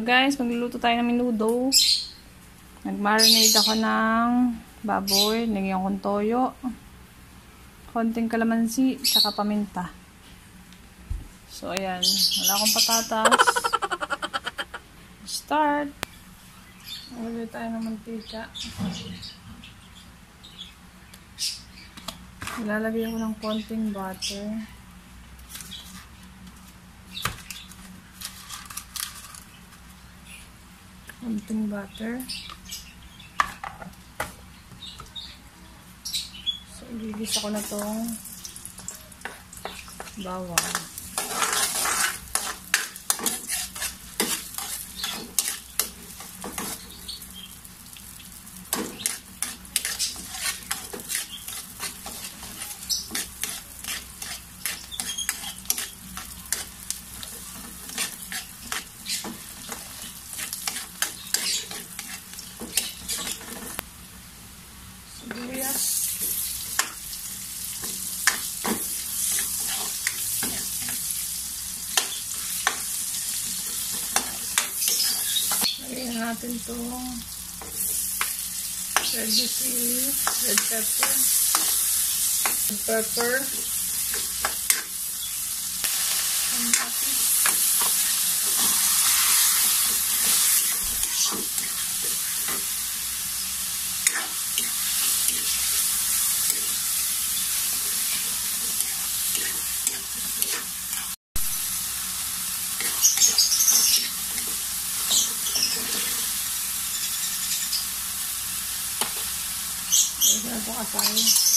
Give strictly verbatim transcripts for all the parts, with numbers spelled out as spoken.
So guys, magluluto tayo ng menudo. Nag-marinate ako ng baboy, nagyan kong toyo, konting kalamansi, tsaka paminta. So ayan, wala akong patatas. Start. Magluluto tayo ng mantika. Ilalagay ko ng konting butter. Konting butter. So, igigisa ko na tong bawang. Lagyan natin itong red chili, red pepper, red pepper, and natin. Lagyan ito kasay.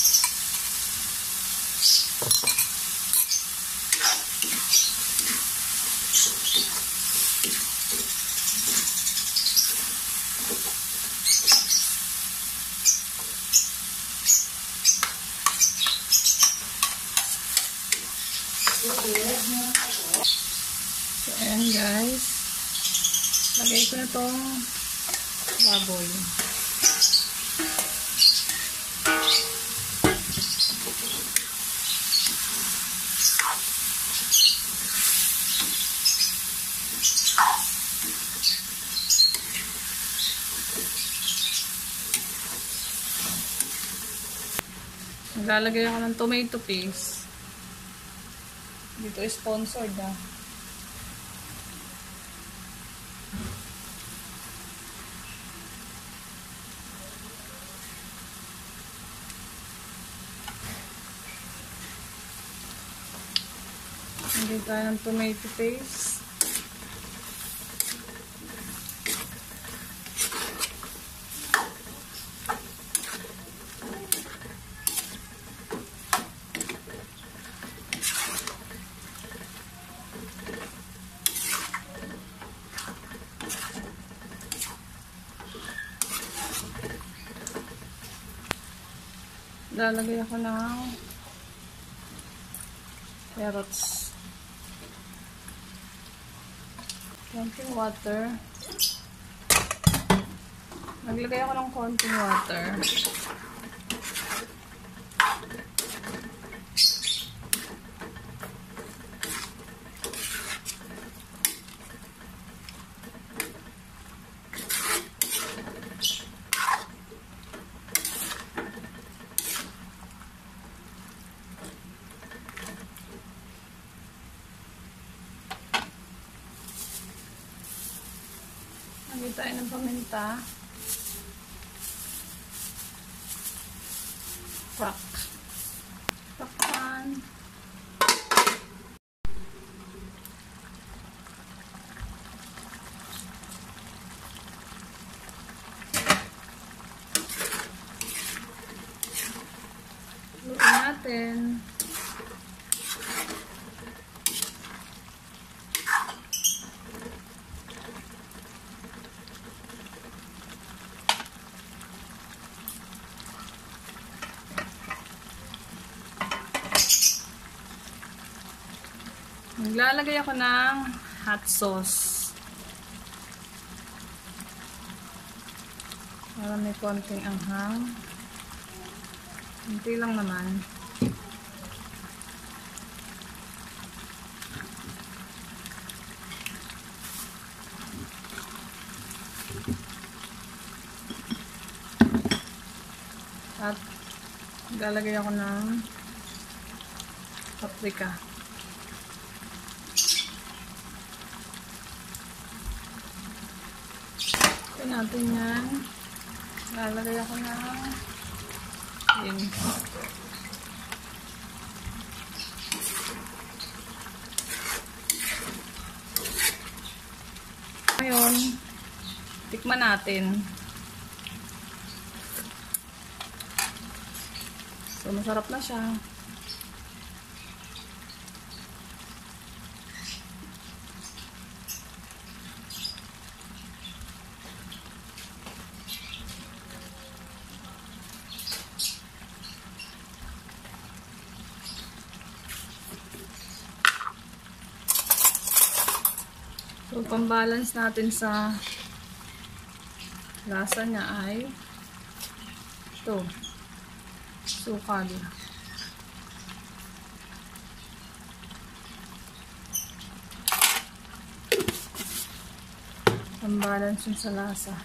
So, ayan guys. Lagay ko na itong baboy. Naglalagay ako ng tomato paste. Dito is sponsored ah. Lagay tayo ng tomato paste. Lalagay ako ng carrots. Konting water. Naglagay ako ng konting water. Lagay tayo ng paminta. Crack. Crackpan. Luto natin. Maglalagay ako ng hot sauce. Para may konting anghang. Kunti lang naman. At lalagay ako ng paprika. Ito natin yan. Lalagay ako ng yun. Ngayon, tikman natin. So, masarap na siya. So, pambalance natin sa lasa niya ay ito, sukal. Pambalance yun sa lasa.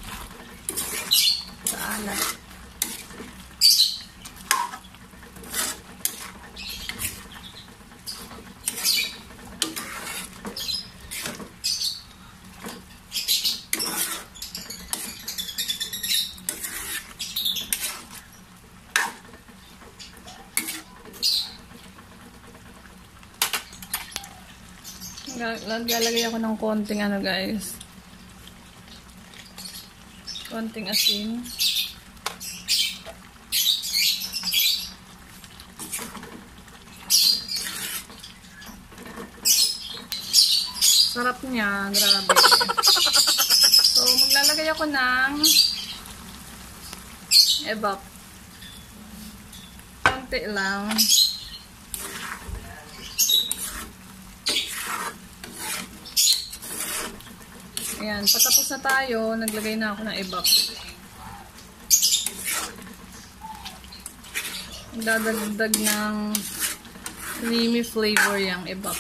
Sa alat. Lalagay ako ng konting ano guys, konting asin. Sarap niya, grabe. So maglalagay ako ng evap, konti lang. Ayan, patapos na tayo, naglagay na ako ng evap. Dadagdag ng creamy flavor yung evap.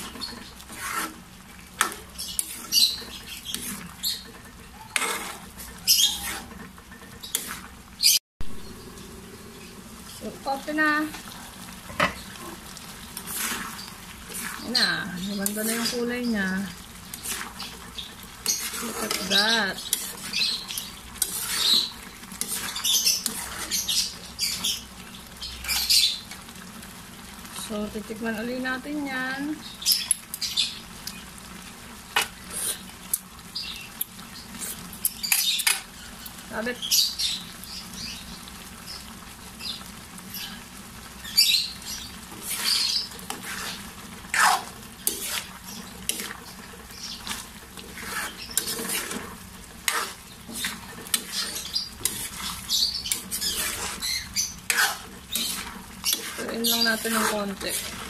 So, open na. Ayan na, maganda na yung kulay niya. Look at that. So, titikman ulit natin yan. Sabit. Tuin lang natin ng konti.